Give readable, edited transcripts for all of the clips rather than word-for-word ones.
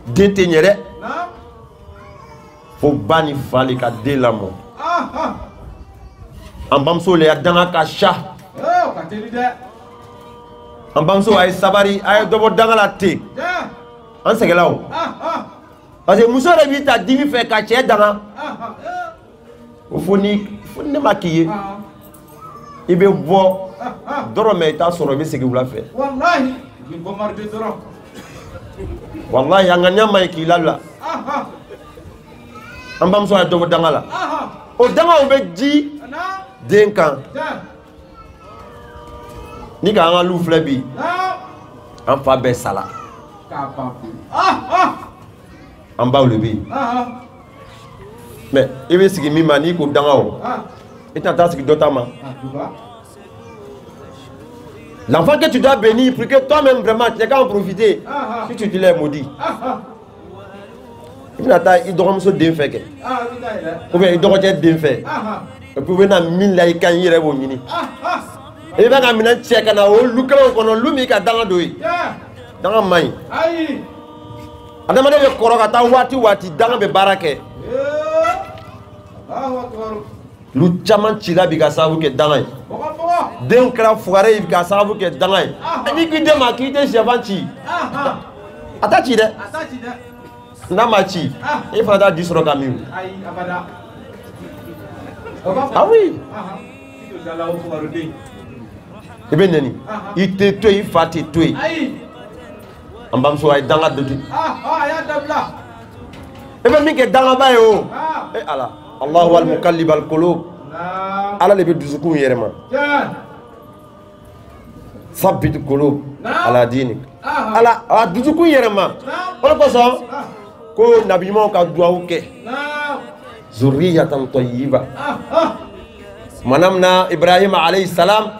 Détenir. Faut bani fali ka delamo. Ambamso le adanga ka sha. Ambamso ay sabari ay dobo danga la te. An segelaw. Parce que muso de vita dimi fait ka che danga. Foni maquiller. Ibe bo doro me ta soro be segi wula fe. Wallahi, ni bombarde doro. Wallahi anganya mai ki lalla. Ambam so dogo dangala. O danga o be ji den kan. Ni ka nga lu flebi. An fa be sala. Amba le bi. Mais ibe sigi mi mani ko danga o. Et t'entends ce que d'autres mains. L'enfant que tu dois bénir pour que toi-même vraiment tu n'aies qu'à en profiter. Si tu te l'es maudit. Il doit se défaire. Ou bien il doit être défaire. Et puis venir à 1000 là, il can y aller au mini. Et il va à 1000 check à la haut, look out on l'oumi qu'à dans la douille. Dans la main. A demandé le corogata wati dans le baraque. Lu chaman chila bi ka sabu ke dangai den kra fuare bi ka sabu ke dangai ani ki de ma ki te chevanchi atachi de na machi e fa da disro ka mi ai abada ah oui e ben nani ite to i fati to i ambam so ay danga de ya dabla e ben mi ke danga ba yo e ala Allah wal mukallib al qulub ala le biduzukum yerema sabbit qulub ala dinik ala aduzukum yerema wala ko so ko nabi mo ka duaw ke zurriyatan tayyiba manamna Ibrahim alayhi salam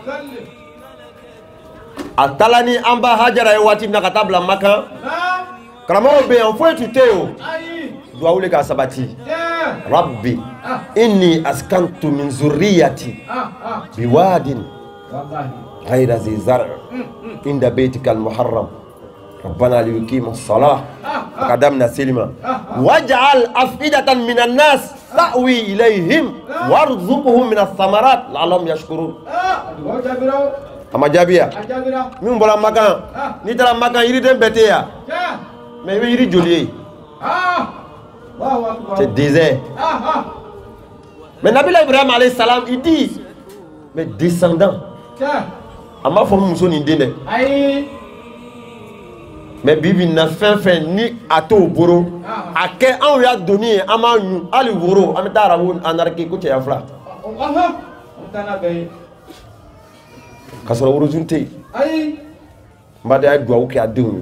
atalani amba hajara wati na katabla maka karamo be en foi tuteo duaw le ka sabati Rabbi inni askantu min zurriyati biwadin ghayra zi zar' inda baytika al-muharram rabbana liyuqimu as-salah qadamna silma waj'al afidatan minan nas ta'wi ilayhim warzuqhum min ath-thamarat la'allahum yashkurun amajabia min bola makan ni tara makan yiri den beteya mais yiri jolié c'est désert. Mais Nabi Ibrahim alayhi salam il dit mes descendants à ma femme muso ni dene mais bibi na fin ni ato boro a ke an ya donné amanyu ali boro am tara won anarki ko ci afla kasoro woro junte mbade ay do ko adun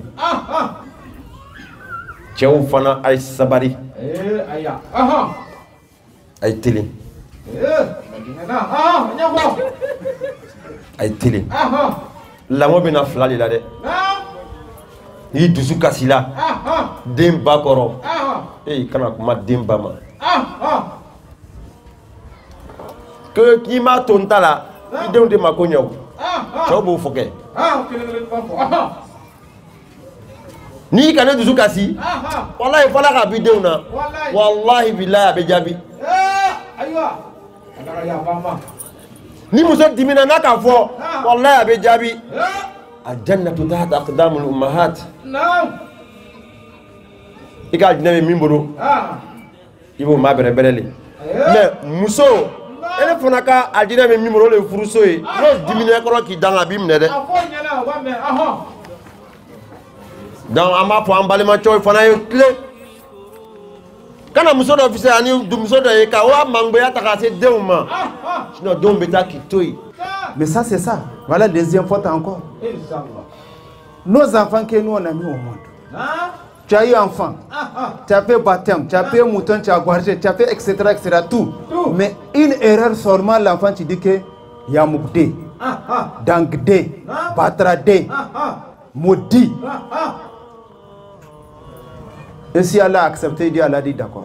cew fana ay sabari ay télé ay télé la mo bina flali la de ni dusu kasila demba koro kana kuma demba ma que qui m'a tonta la idéo de ma konyo cew bo foké ni kana dusu kasi wallahi fala ka bideu na wallahi billahi be jabi aywa ya mama ni muso dimina na ka fo wallahi be jabi aljannatu tahta aqdamul ummahat naam ikal dinabe mimboro ibo ma bere berele mais muso ele fona ka aljina be mimboro le furuso e no dimina ko ki danga bimne de afo nyana wa me donc ama po ambalema choy fana yo clé kana muso do officier ani du muso do e ka wa mangbe ya taka se deuma sinon don beta ki toy mais ça c'est ça voilà deuxième fois encore nos enfants que nous on a mis au monde tu as eu enfant tu as fait baptême tu as fait mouton tu as gorgé tu as fait etc tout mais une erreur seulement l'enfant tu dis que yamukde dangde batrade maudit. Et si Allah a accepté, Dieu Allah dit d'accord.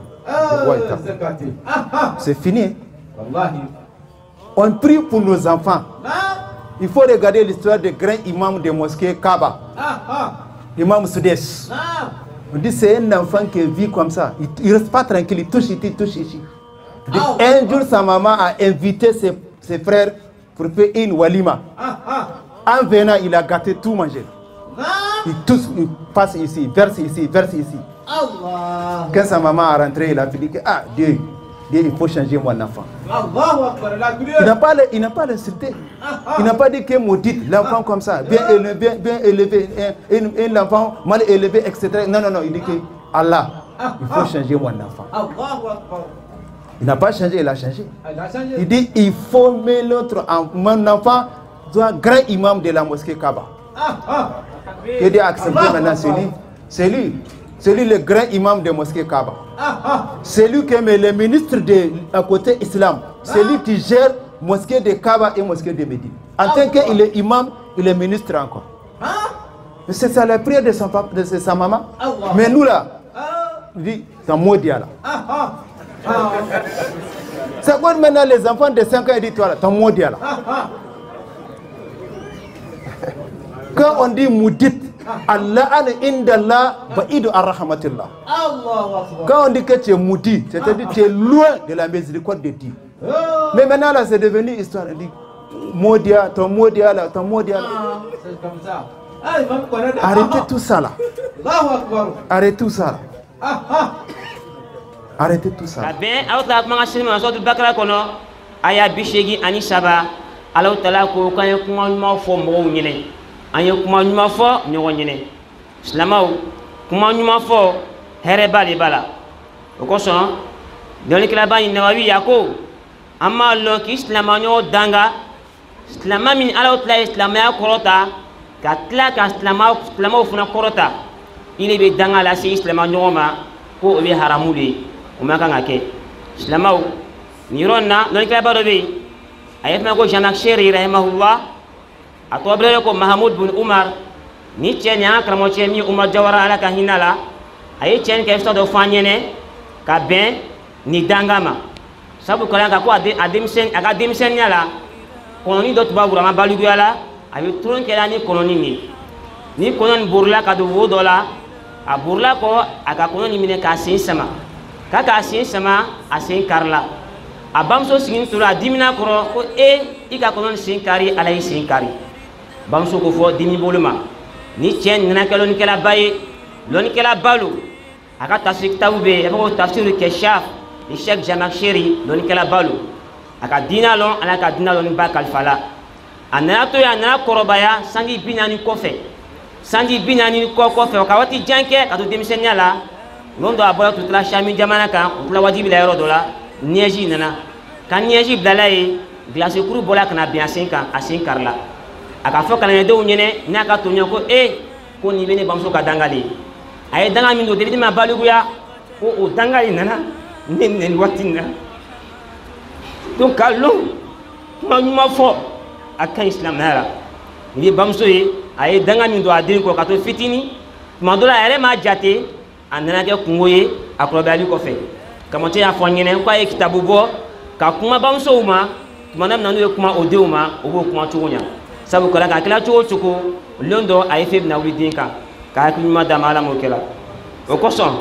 C'est fini. On prie pour nos enfants. Il faut regarder l'histoire des grands imams des mosquées Kaaba. Imam Soudes. On dit c'est un enfant qui vit comme ça. Il ne reste pas tranquille, il touche ici. Un jour, sa maman a invité ses frères pour faire une walima. En venant, il a gâté tout manger. Il touche, il passe ici, verse ici. Quand sa maman a rentré, il a dit que Dieu, il faut changer mon enfant. Il n'a pas l'insulté. Il n'a pas dit que maudite l'enfant comme ça, bien élevé, un enfant mal élevé, etc. Non, il dit que Allah, il faut changer mon enfant. Il n'a pas changé, il a changé. Il dit il faut mettre mon enfant soit grand imam de la mosquée Kaaba. Et Dieu a accepté maintenant c'est lui le grand imam de la mosquée Kaaba. C'est lui qui est le ministre à côté islam. C'est lui qui gère mosquée de Kaaba et mosquée de Médine. En tant qu'il est imam, il est ministre encore. C'est ça la prière de sa maman. Mais nous là, il dit c'est un mot là. C'est quoi maintenant les enfants de 5 ans, ils disent toi là, t'as mot là. Quand on dit moudit, Allah indallah ba'idu ar-rahmatillah. Quand on dit que tu es maudit, c'est-à-dire que tu es loin de la miséricorde de Dieu. Mais maintenant là, c'est devenu histoire. On dit Modia, ton Modia là, ton Modia là. C'est comme ça. Arrêtez tout ça là. Arrêtez tout ça là. Arrêtez tout ça. Ben, autre mangachine, on sort du bakra kono. Aya bishegi ani saba. Alors tala ko kan yo kuma nyuma fo mo nyine. Ayo kuma nyuma fo nyogo nyine. Islamao kuma nyuma fo here bali bala. Okoso doni kila bani nawawi yako. Amma lo ki islama nyo danga. Islama min ala utla islama ya korota. Katla ka islama funa korota. Ile be danga la si islama nyo ma ko be haramuli. Umaka ngake. Islamao nironna doni kila bado be. Ayatna ko Jamak Sheri rahimahullah. Atobre ko Mahmoud bin Umar. Ni tieni akramo tieni Umar Jawara ala ka hinala. Ayi tieni ka histoire de fanyene ka ben ni dangama. Sabu kala ka ko adimsen aga dimsen nyala. Koloni dot ba burama balugu yala. Ayi turon kala ni koloni ni koloni burla ka do wodola. A burla ko aga koloni mine ka sin sama. Kaka sin sama asin karla. Abamso singin tura dimina koro ko ika konon sinkari alay sinkari bamso ko fo dimi boluma ni cien nana kelon kala baye lon kala balu aka tafsir tawbe ko tafsir keshaf ni Sheikh Jamak Sheri lon kala balu aka dina lon ala ka dina lon ba kalfala anana to ya na korobaya sangi binani kofe sangi binani kofe ka wati janke ka to demisenya la londo aboya tutla shami jamana ka utla wajibi la yoro dola neji nana kan neji blalaye glace kuru bola kana bien 5 ans a 5 karla aka fo kala do nyene naka to nyako ko ni bene bamso ka dangali ay danga min do debi ma baluguya ko o dangali nana nen watina donc kallo ma fo aka islam nara ni bamso yi ay danga min do adin ko ka to fitini ma do la ere ma jate anana ke kungoye akrobali ko fe kamote ya fo nyene ko ay kitabu bo ka kuma bamso uma manam nanu kuma odeuma obo kuma tuunya sabu kala ka kala chuko londo ay feb na widinka ka kuma da mala mo kala o ko son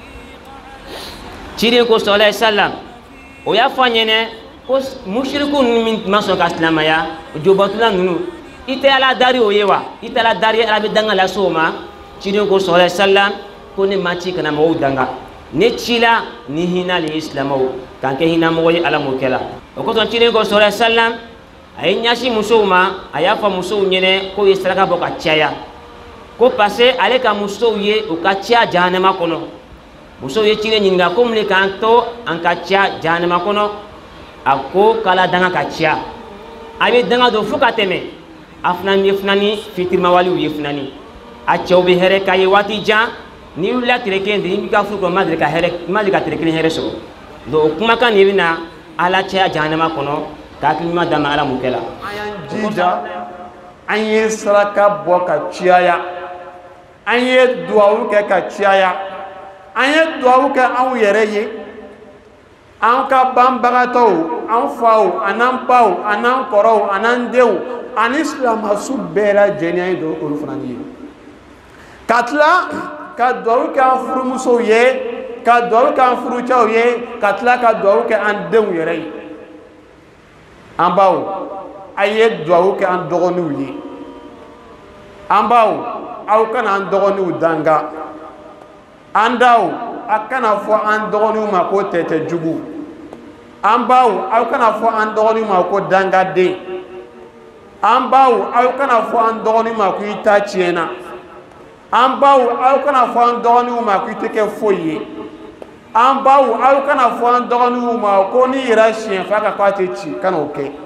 chiri ko sallallahu alaihi wasallam o ya fanyene ko mushrikun min maso ka islamaya jobatula nunu ite ala dari o yewa ite ala dari ala be danga la soma chiri ko sallallahu alaihi wasallam ko ne machi kana mo danga ne chila ni hina li islamo kanke hina mo ala mo kala o ko ton chiri ko sallallahu alaihi wasallam ay nyashi musoma aya fa muso nyene ko yesraka boka chaya ko passé ale ka muso ye o ka chia jahannama kono muso ye chire nyinga ko mle kanto an ka chia jahannama kono ako kala danga ka chia abe danga do fuka teme afnani yefnani fitirma wali yefnani a chawbe here kay wati jan ni wula treke ndi mi ka fuko madre ka here madre ka treke here so do kuma kan yebina ala chia jahannama kono ka kilima dama ala mukela jida anye saraka boka chiaya anye duawu ke ka chiaya anye duawu ke awu yere ye an ka bambagato an fawo anan pawo anan koro anan dew an islam asu bera jenya do ko frangi katla ka duwawu kɛ an furumusow ye ka duwawu kɛ an furucɛw ye ka tila ka duwawu kɛ an denw yɛrɛ ye an baw a ye duwawu kɛ an dɔgɔninw ye an baw aw kana an dɔgɔninw danga an daw a kana fɔ an dɔgɔninw ma ko tɛtɛ jugu an baw aw kana fɔ an dɔgɔninw ma ko dangaden an baw aw kana fɔ an dɔgɔninw ma ko i ta tiɲɛna an baw aw kana fɔ an dɔgɔninw ma ko i tɛ kɛ foyi ye an baw aw kana fɔ an dɔgɔninw ma ko n'i yɛrɛ siɲɛ f'a ka k'a tɛ ci kana o kɛ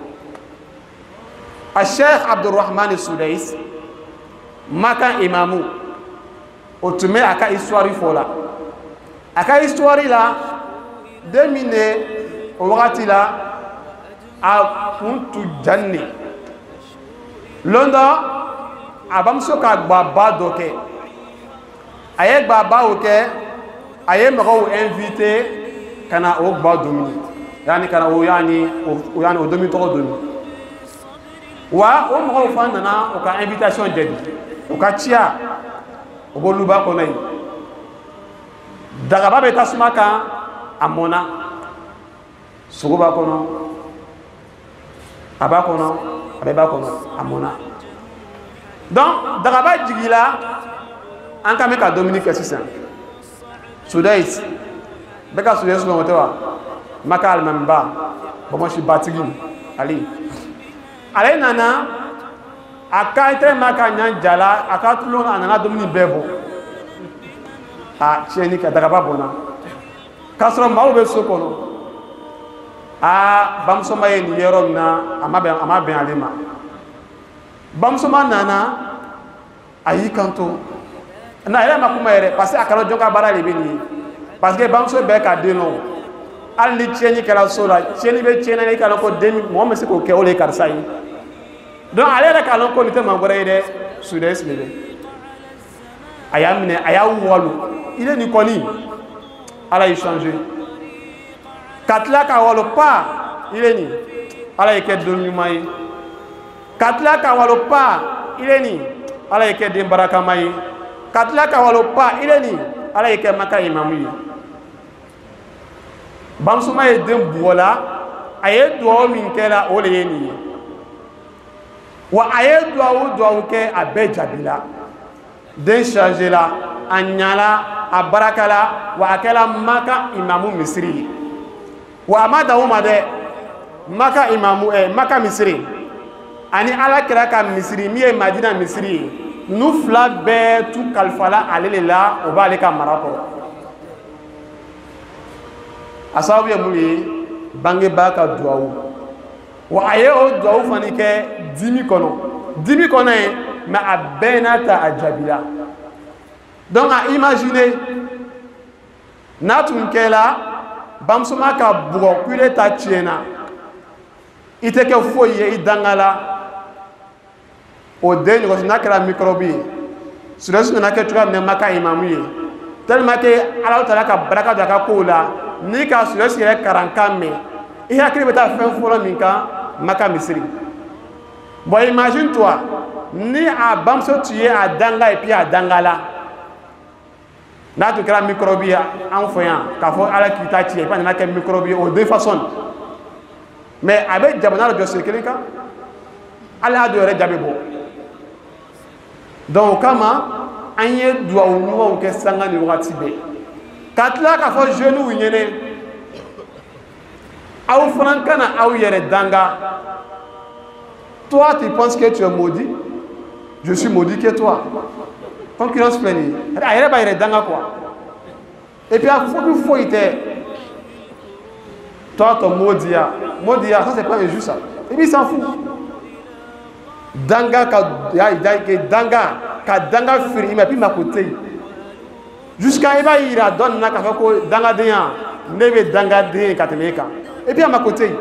a Sheikh Abdurrahman Sudais Maka imamu o tun bɛ a ka histoire fɔ la a ka histoire la den min de o wagati la a kun tun janni lon dɔ a bamuso ka gbaba dɔ kɛ a ye gbaba o kɛ a ye mɔgɔw invité ka na o gba domini yani ka na o yani o domi tɔgɔ domi wa o mɔgɔw fana nana o ka invitation jaabi o ka ciya o b'oluba kɔnɔ yen dagaba bɛ tasuma kan a mɔna sogo b'a kɔnɔ a b'a kɔnɔ a bɛɛ b'a kɔnɔ a mɔna donc dagaba jigila an ka mɛn ka dumuni kɛ sisan Sudais bɛɛ ka Sudais lɔngɔ tɛ wa Maka alimamiba Bamakɔ batigi ale nana a ka tɛ Maka ɲan jala a ka tulon a nana dumuni bɛɛ bɔ a tiɲɛni kɛ dagaba bɔnna k'a sɔrɔ maaw bɛ so kɔnɔ bamusoma ye nin yɔrɔ min na a ma bɛn ale ma bamusoma nana a y'i kanto na yɛrɛ ma kuma yɛrɛ parce que a kana jɔn ka baara de bɛ nin ye parce que bamuso bɛɛ ka den nɔ hali ni tiɲɛni kɛra so la tiɲɛni bɛ tiɲɛna i kana ko den mɔgɔ bɛ se k'o kɛ o de ye karisa ye donc ale yɛrɛ k'a lɔn ko nin tɛ maa wɛrɛ ye dɛ Sudais de bɛ a y'a minɛ a y'a wɔlu il est nin kɔni ala y'i changer ka tila ka wɔlu pa il est nin ala y'i kɛ don ɲuman ye ka tila ka wɔlu pa il est nin ala y'i kɛ den barakama ye ka tila ka wɔlu pa il est nin ala y'i kɛ Maka imamu ye bamusoma ye den bugɔla a ye duwawu min kɛra o de ye nin ye wa a ye duwawu kɛ a bɛɛ jaabila den chargé la a ɲala a barakala wa a kɛra Maka imamu misiri ye wa a ma dan o ma dɛ Maka misiri ani ala kɛra ka misiri min ye Madina misiri ye nu fila bɛɛ tu kalifala ale de la o b'ale ka mara kɔrɔ a sababu ye mun ye bangebaa ka duwawu wa a ye o duwawu fana kɛ dimi kɔnɔ ye mais a bɛɛ n'a ta a jaabila donc a imaginer n'a tun kɛla bamusoma ka bugɔ k'ile ta tiɲɛna i tɛ kɛ foyi ye i dangala o den ɲɔgɔnso n'a kɛra microbe ye Sudais nana kɛ cogoya min na Maka imamu ye tellement que ala taala ka baraka don a ka kow la n'i ka Sudais yɛrɛ karankan mɛn i hakili bɛ taa fɛn fɔlɔ min kan Maka misiri bon imagine toi ni a bamuso tun ye a danga et puis a dangala n'a tun kɛra microbe ye an fɛ yan k'a fɔ ala k'i ta ci et puis a nana kɛ microbe ye o de façon mais a bɛ jamana dɔ jɔ sen kelen kan ala y'a dɔ yɛrɛ jaabi bɔ donc o kama an ye duwawu ɲumanw kɛ sanga ni wagati bɛɛ ka tila k'a fɔ jeunes ɲɛnɛ aw fana kana aw yɛrɛ danga toi tu penses que tu es maudit je suis maudit que toi concurrence filɛ nin ye a yɛrɛ b'a yɛrɛ danga quoi et puis a fɔ foyi tɛ toi ton maudiya ça c'est pas injuste ça et puis il s'en fout danga ka danga firi i ma puis ma ko tɛ yen jusqu'à i b'a yira dɔ nana k'a fɔ ko dangadenya ne bɛ dangaden ka tɛmɛ e kan et puis a ma ko tɛ yen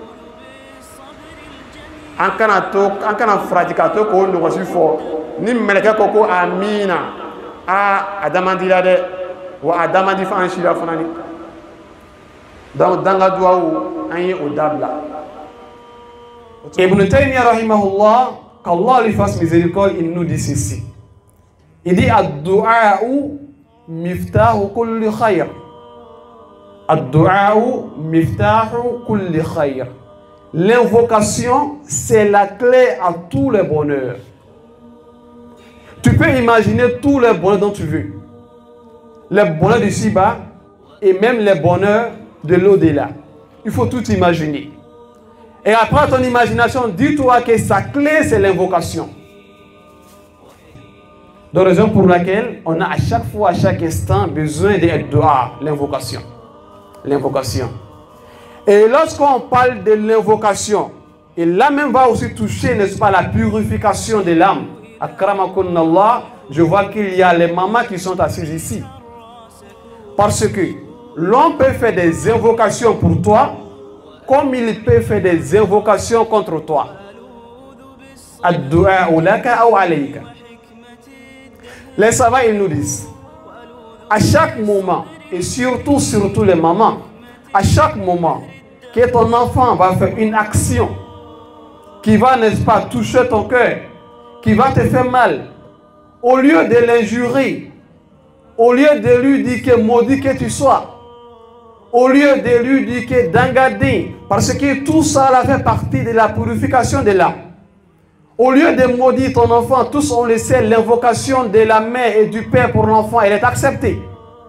an kana faraji ka to k'o nɔgɔsi fɔ ni mɛlɛkɛ ko amina a da man di la dɛ wa a da man di fɔ an si la fana ni donc danga duwawu an ye o dabila Ibn Taymiyyah rahimahullah qu'Allah lui fasse miséricorde il nous dit ceci il dit ad-du'a'u miftahu kulli khayr. Ad-du'a miftahu kulli khayr. L'invocation, c'est la clé à tous les bonheurs. Tu peux imaginer tous les bonheurs dont tu veux. Les bonheurs du Siba et même les bonheurs de l'au-delà. Il faut tout imaginer. Et après ton imagination, dis-toi que sa clé, c'est l'invocation. Donc, raison pour laquelle on a à chaque fois, à chaque instant, besoin de dua, l'invocation. L'invocation. Et lorsqu'on parle de l'invocation, et là même va aussi toucher, n'est-ce pas, la purification de l'âme. Akramakunallah, je vois qu'il y a les mamans qui sont assises ici. Parce que l'on peut faire des invocations pour toi, comme il peut faire des invocations contre toi. Ad-du'a laka ou alayka. Les savants, ils nous disent, à chaque moment, et surtout les mamans, à chaque moment que ton enfant va faire une action qui va, n'est-ce pas, toucher ton cœur, qui va te faire mal, au lieu de l'injurer, au lieu de lui dire que maudit que tu sois, au lieu de lui dire que d'engager, parce que tout ça là fait partie de la purification de l'âme. Au lieu de maudire ton enfant, tous on le sait, l'invocation de la mère et du père pour l'enfant, elle est acceptée.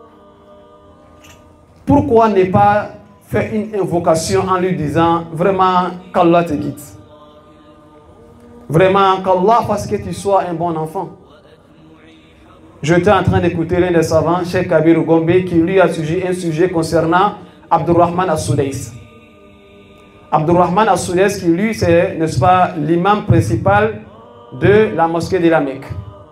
Pourquoi ne pas faire une invocation en lui disant vraiment qu'Allah te guide? Vraiment qu'Allah fasse que tu sois un bon enfant. J'étais en train d'écouter l'un des savants, Cheikh Kabir Gombe, qui lui a un sujet concernant Abdurrahman As-Soudais. Abdurrahman As-Soudais, qui lui, c'est, n'est-ce pas, l'imam principal de la mosquée de la Mecque.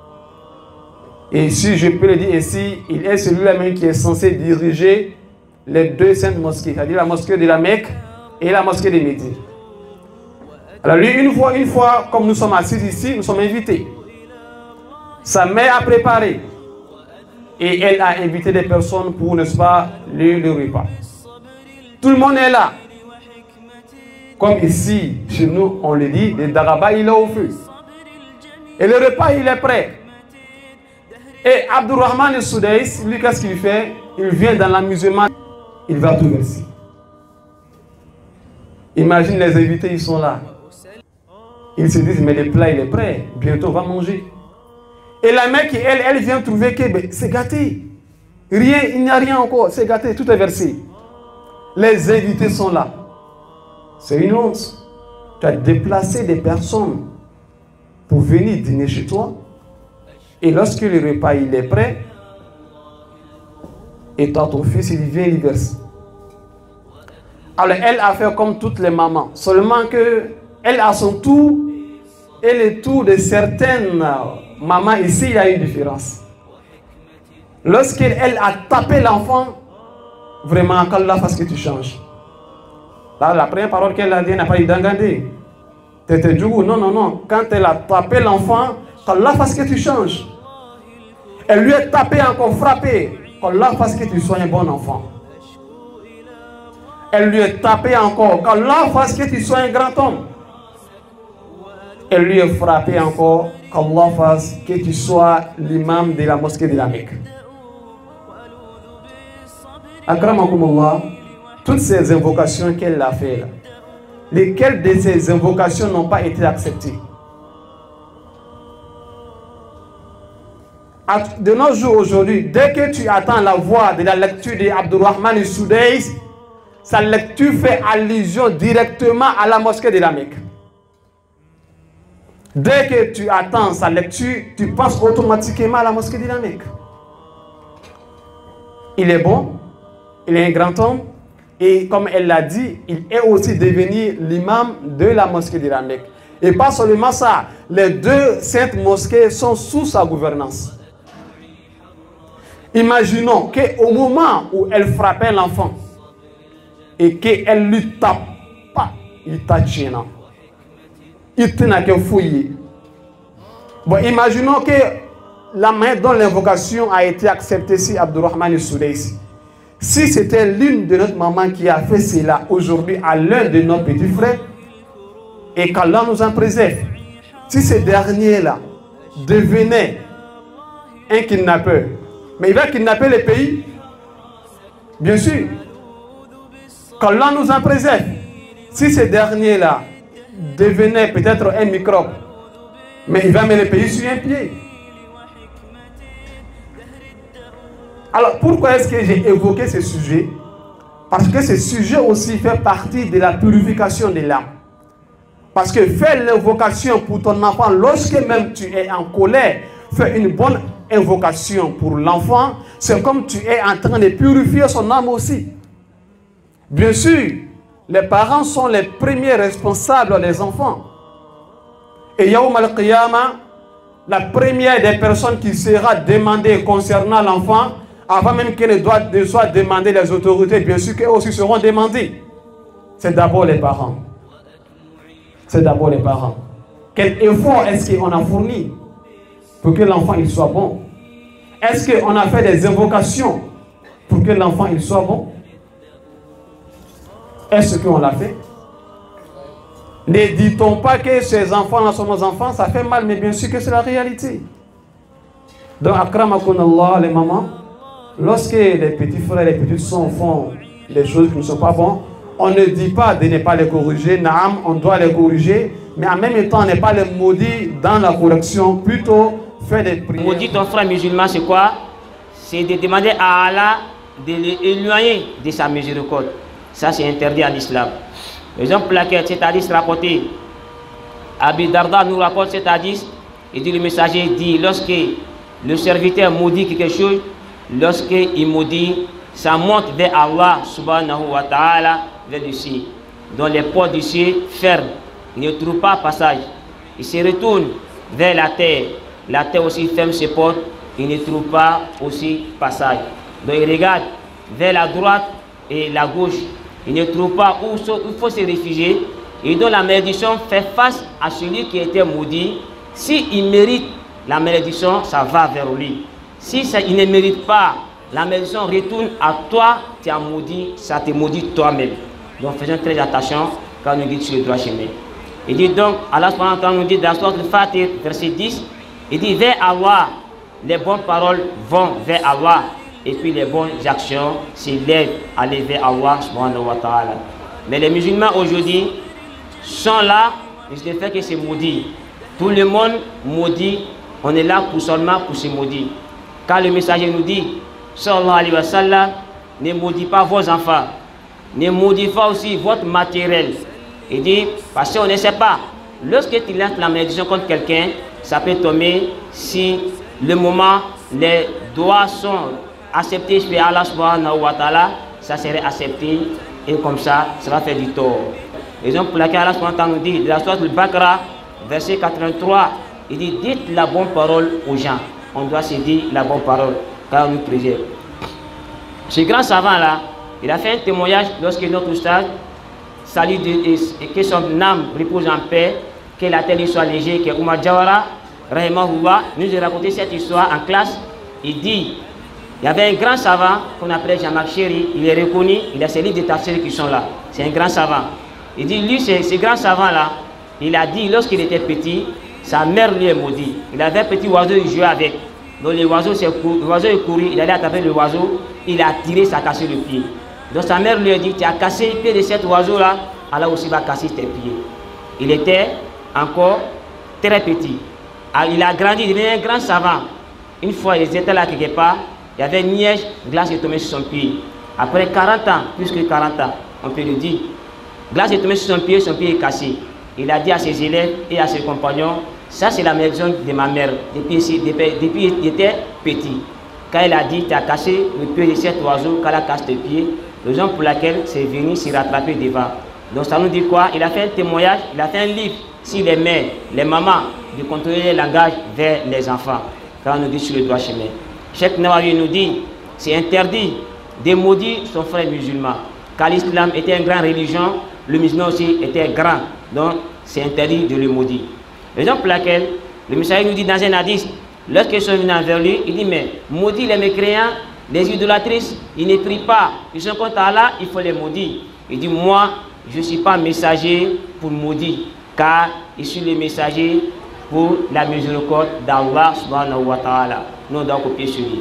Et si je peux le dire ici, il est celui-là même qui est censé diriger les deux saintes mosquées, c'est-à-dire la mosquée de la Mecque et la mosquée de Médine. Alors lui, une fois, comme nous sommes assis ici, nous sommes invités. Sa mère a préparé et elle a invité des personnes pour, n'est-ce pas, le repas. Tout le monde est là. Comme ici, chez nous, on le dit, le daraba, il est au feu. Et le repas, il est prêt. Et Abdurrahman As-Soudais, lui, qu'est-ce qu'il fait? Il vient dans l'amusement, il va tout verser. Imagine les invités, ils sont là. Ils se disent, mais le plat, il est prêt. Bientôt, on va manger. Et la mère qui, elle vient trouver que c'est gâté. Rien, il n'y a rien encore. C'est gâté, tout est versé. Les invités sont là. C'est une honte. Tu as déplacé des personnes pour venir dîner chez toi. Et lorsque le repas il est prêt, et toi, ton fils, il vient, il verse. Alors, elle a fait comme toutes les mamans. Seulement que elle a son tour et le tour de certaines mamans. Ici, il y a une différence. Lorsqu'elle a tapé l'enfant, vraiment, qu'Allah fasse que tu changes. Là, la première parole qu'elle a dit, elle n'a pas dit d'engager. Non. Quand elle a tapé l'enfant, qu'Allah fasse que tu changes. Elle lui a tapé encore, frappé. Qu'Allah fasse que tu sois un bon enfant. Elle lui a tapé encore. Qu'Allah fasse que tu sois un grand homme. Elle lui a frappé encore. Qu'Allah fasse que tu sois l'imam de la mosquée de la Mecque. Akramakumullah, toutes ces invocations qu'elle a fait là, lesquelles de ces invocations n'ont pas été acceptées? De nos jours aujourd'hui, dès que tu attends la voix de la lecture d'Abdurrahman As-Soudais, sa lecture fait allusion directement à la mosquée de la Mecque. Dès que tu attends sa lecture, tu penses automatiquement à la mosquée de la Mecque. Il est bon, il est un grand homme, et comme elle l'a dit, il est aussi devenu l'imam de la mosquée de la Mecque. Et pas seulement ça, les deux saintes mosquées sont sous sa gouvernance. Imaginons qu'au moment où elle frappait l'enfant et qu'elle lui tape pas, il t'a tué. Il tenait qu'à fouiller. Bon, imaginons que la main dont l'invocation a été acceptée si Abdurrahman As-Soudais. Si c'était l'une de notre maman qui a fait cela aujourd'hui à l'un de nos petits frères, et qu'Allah nous en préserve, si ce dernier-là devenait un kidnappeur, Mais il va kidnapper les pays. Bien sûr. Qu'Allah nous en préserve. Si ces derniers-là devenaient peut-être un microbe, mais il va mettre les pays sur un pied. Alors pourquoi est-ce que j'ai évoqué ce sujet? Parce que ce sujet aussi fait partie de la purification de l'âme. Parce que faire l'invocation pour ton enfant, lorsque même tu es en colère, fais une bonne invocation pour l'enfant, c'est comme tu es en train de purifier son âme aussi. Bien sûr, les parents sont les premiers responsables des enfants. Et Yawm al-Qiyamah, la première des personnes qui sera demandée concernant l'enfant, avant même qu'elle ne soit demandée les autorités, bien sûr qu'elles aussi seront demandées. C'est d'abord les parents. C'est d'abord les parents. Quel effort est-ce qu'on a fourni pour que l'enfant il soit bon? Est-ce qu'on a fait des invocations pour que l'enfant il soit bon? Est-ce qu'on l'a fait? Ne dit-on pas que ces enfants-là sont nos enfants? Ça fait mal, mais bien sûr que c'est la réalité. Donc, akramakunallah, les mamans, lorsque les petits frères et les petites sœurs font des choses qui ne sont pas bonnes, on ne dit pas de ne pas les corriger. Naam, on doit les corriger, mais en même temps, on n'est pas les maudits dans la correction, plutôt faire des prières. Maudit ton frère musulman, c'est quoi? C'est de demander à Allah de l'éloigner de sa miséricorde. Ça, c'est interdit en islam. Raison pour laquelle cet hadith rapporté, Abi Darda nous rapporte cet hadith, et dit le messager dit, lorsque le serviteur maudit quelque chose, lorsqu'il maudit, ça monte vers Allah subhanahu wa ta'ala, vers le ciel. Donc les portes du ciel ferment, il ne trouve pas passage. Il se retourne vers la terre aussi ferme ses portes, il ne trouve pas aussi passage. Donc il regarde vers la droite et la gauche, il ne trouve pas où il faut se réfugier. Et donc la malédiction fait face à celui qui était maudit. S'il mérite la malédiction, ça va vers lui. Si il ne mérite pas, la malédiction retourne à toi, tu as maudit, ça te maudit toi-même. Donc faisons très attention quand on nous dit sur le droit chemin. Il dit donc, Allah nous dit dans la sourate Al-Fatir, verset 10, il dit vers Allah, les bonnes paroles vont vers Allah. Et puis les bonnes actions s'élèvent à aller vers Allah subhanahu wa ta'ala. Mais les musulmans aujourd'hui sont là, ils se fait que c'est maudit. Tout le monde maudit, on est là seulement pour se maudire. Car le messager nous dit, sallallahu alayhi wa sallam, ne maudit pas vos enfants, ne maudit pas aussi votre matériel. Il dit, parce qu'on ne sait pas, lorsque tu lances la malédiction contre quelqu'un, ça peut tomber si le moment, les doigts sont acceptés par Allah subhanahu wa ta'ala, ça serait accepté et comme ça va faire du tort. Raison pour laquelle Allah subhanahu wa ta'ala nous dit, de la sourate Al-Baqarah, verset 83, il dit, dites la bonne parole aux gens. On doit se dire la bonne parole, car on nous préserve. Ce grand savant-là, il a fait un témoignage lorsque notre stade salue et que son âme repose en paix, que la terre soit légère, que Oumar Jawara, rahimahullah, nous a raconté cette histoire en classe. Il dit, il y avait un grand savant qu'on appelait Jean-Marc Chéri, il est reconnu, il a ses livres de tafsir qui sont là. C'est un grand savant. Il dit, lui, ce grand savant-là, il a dit, lorsqu'il était petit, sa mère lui est maudit. Il avait un petit oiseau, il jouait avec. Donc l'oiseau est couru, il allait attraper l'oiseau, il a tiré, ça a cassé le pied. Donc sa mère lui a dit, tu as cassé le pied de cet oiseau-là, Allah aussi va casser tes pieds. Il était encore très petit. Il a grandi, il devient un grand savant. Une fois, ils étaient là quelque part, il y avait une neige, glace est tombée sur son pied. Après 40 ans, plus que 40 ans, on peut le dire, glace est tombée sur son pied est cassé. Il a dit à ses élèves et à ses compagnons, ça c'est la maison de ma mère, depuis qu'il était petit. Quand il a dit, tu as cassé le pied de cet oiseau, quand il a cassé tes pieds, raison pour laquelle c'est venu s'y rattraper devant. Donc ça nous dit quoi? Il a fait un témoignage, il a fait un livre sur les mères, les mamans, de contrôler le langage vers les enfants. Quand on nous dit sur le droit chemin. Cheikh Nawawi nous dit, c'est interdit de maudire son frère musulman. Car l'islam était une grande religion, le musulman aussi était grand. Donc c'est interdit de le maudire. Raison pour laquelle le messager nous dit dans un hadith, lorsqu'ils sont venus vers lui, il dit, mais maudit les mécréants, les idolâtrices, ils ne prient pas, ils sont contre Allah, il faut les maudire. Il dit, moi, je ne suis pas messager pour maudire, car je suis le messager pour la miséricorde d'Allah subhanahu wa ta'ala. Nous on doit copier sur lui.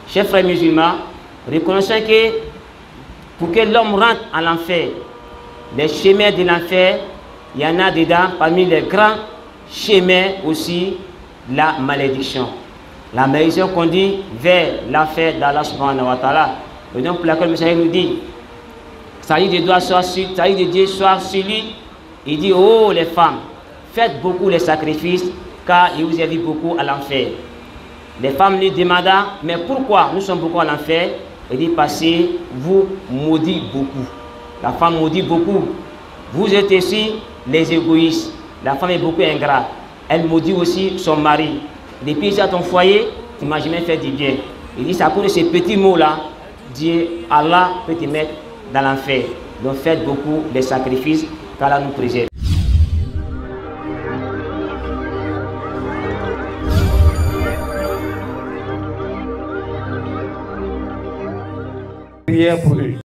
Chers frères musulmans, reconnaissons que pour que l'homme rentre à l'enfer, les chemins de l'enfer, il y en a dedans, parmi les grands chemins aussi, la malédiction. La malédiction conduit vers l'enfer d'Allah subhanahu wa ta'ala. Et donc pour laquelle le Messager nous dit, salut de Dieu soit sur lui. Il dit, oh les femmes, faites beaucoup les sacrifices, car il vous invite beaucoup à l'enfer. Les femmes lui demandent, mais pourquoi nous sommes beaucoup à l'enfer? Il dit, parce que vous maudit beaucoup. La femme maudit beaucoup. Vous êtes ici les égoïstes. La femme est beaucoup ingrate. Elle maudit aussi son mari. Depuis que tu as ton foyer, tu ne m'as jamais fait du bien. Il dit, c'est à cause de ces petits mots-là, Dieu, Allah peut te mettre dans l'enfer. Donc faites beaucoup les sacrifices qu'Allah nous préserve. Prière pour eux.